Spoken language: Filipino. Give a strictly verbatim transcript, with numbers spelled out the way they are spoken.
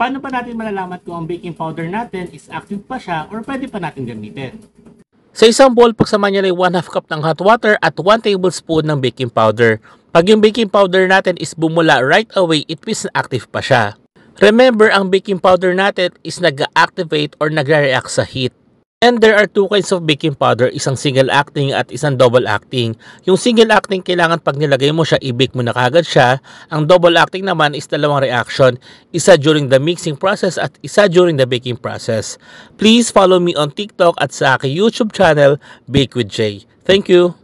paano pa natin malalaman kung ang baking powder natin is active pa siya or pwede pa natin gamitin? Sa isang bowl, pagsama niyo na one half cup ng hot water at one tablespoon ng baking powder. Pag yung baking powder natin is bumula right away, it means na active pa siya. Remember, ang baking powder natin is nag-activate or nagre-react sa heat. And there are two kinds of baking powder, isang single acting at isang double acting. Yung single acting, kailangan pag nilagay mo siya, i-bake mo na kagad siya. Ang double acting naman is dalawang reaction, isa during the mixing process at isa during the baking process. Please follow me on TikTok at sa aking YouTube channel, Bake with Jay. Thank you!